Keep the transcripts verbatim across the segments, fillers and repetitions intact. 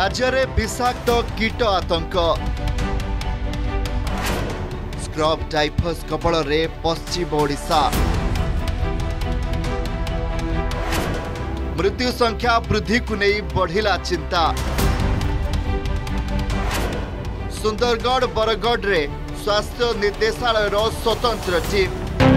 राज्य में विषाक्त कीट आतंक स्क्रब टाइफस कबल रे पश्चिम ओडिशा मृत्यु संख्या वृद्धि को नहीं बढ़िला चिंता सुंदरगढ़ बरगढ़ रे स्वास्थ्य निर्देशालय स्वतंत्र टीम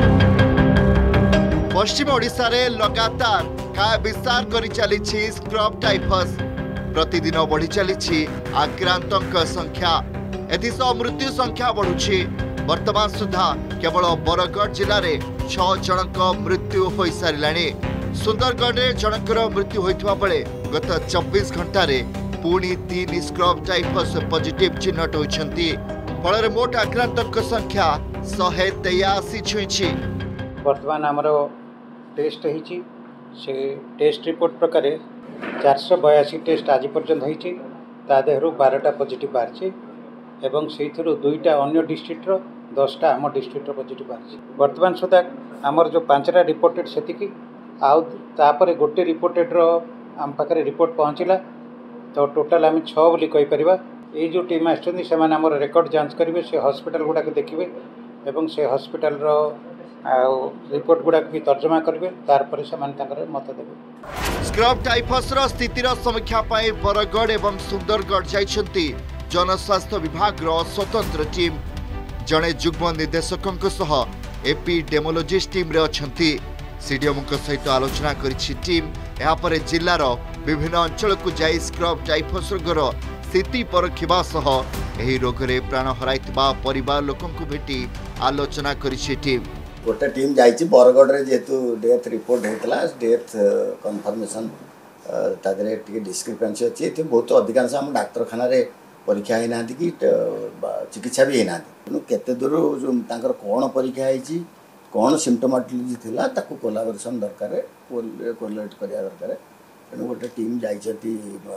पश्चिम ओडिशा रे लगातार काय विस्तार करी चली स्क्रब टाइफस प्रतिदिन बढ़ी चली आक्रांतों संख्या एथिसह मृत्यु संख्या बढ़ुछि। वर्तमान सुधा केवल बरगढ़ जिले में छह जनक मृत्यु हो सारे सुंदरगढ़ में जनकर मृत्यु होता बेले गत चौबीस घंटे पुणी तीन स्क्रब टाइफस पॉजिटिव चिन्हट होती फल मोट आक्रांतों संख्या शहे तेयासी छुई। वर्तमान आमर टेस्ट होती से टेस्ट रिपोर्ट प्रकार चार सौ बयासी टेस्ट आज पर्यंत होती देहर बारटा पॉजिटिव बाहरी एवं से दुईटा अन्य डिस्ट्रिक्टर दसटा आम डिस्ट्रिक्टर पॉजिटिव बाहरी। वर्तमान सुधा आमर जो पांचटा रिपोर्टेड से आउे गोटे रिपोर्टेड आम पाखे रिपोर्ट पहुँचला तो टोटाल आम छः बोली कहीपर। ये जो टीम आम रेकर्ड जांच करेंगे से हॉस्पिटल गुड़ाक देखिए एवं से हॉस्पिटल रिपोर्ट गुड़ाक भी तर्जमा करेंगे तार से मत देवे। स्क्रब टाइफस स्थितिर समीक्षा पाई बरगढ़ एवं सुंदरगढ़ जाइछंती जनस्वास्थ्य विभाग स्वतंत्र टीम जड़े युग्म निर्देशकों सह एपिडेमोलॉजिस्ट टीम रे अछंती सीडीएम सहित आलोचना करिछि टीम। यापर जिलार विभिन्न अंचल को जाई स्क्रब टाइफस रोगर स्थिति परखिबा सह एही रोग रे प्राण हराइतबा परिवार लोकन को भेटी आलोचना करिछि टीम। गोटे टीम जाइए बरगढ़ रे जेतु डेथ रिपोर्ट होता डेथ कन्फर्मेशन तादरे टी डिस्क्रिपेन्सी अच्छी ये बहुत अधिकांश आम डाक्तखाना परीक्षा होना कि चिकित्सा भी होना तेणु केते दूर जो कौन परीक्षा होती कौन सिम्पटोमोलॉजी थिला ताकू कोलाबोरेशन दरकार कोरिलेट करिया दरकार तेणु गोटे टीम जाइछथि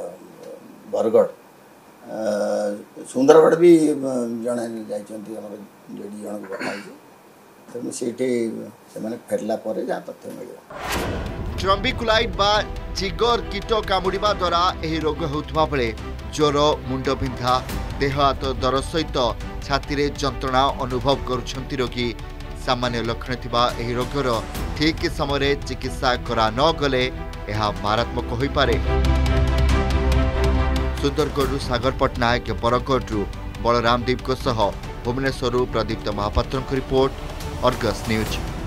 बरगढ़ सुंदरगढ़ भी जड़े जाइछथि हमर जेडी जन को बताइछे तेणु सेठी से फेरला पर जहाँ तथ्य मिल ट्रम्बिकुलाइट बा जिगर कीट कामुड़ा द्वारा यह रोग होता बेले ज्वर मुंड बिंधा देह हाथ दर सहित छाती जंत्रणा अनुभव करुछंती रोगी। सामान्य लक्षण थिबा एही रोगर ठीक समय चिकित्सा करा न गले यह मारात्मक हो पारे। सुंदरगढ़ सागर पट्टनायक बरगढ़ बलराम देव भुवनेश्वर प्रदीप्त महापात्र रिपोर्ट अर्गस न्यूज।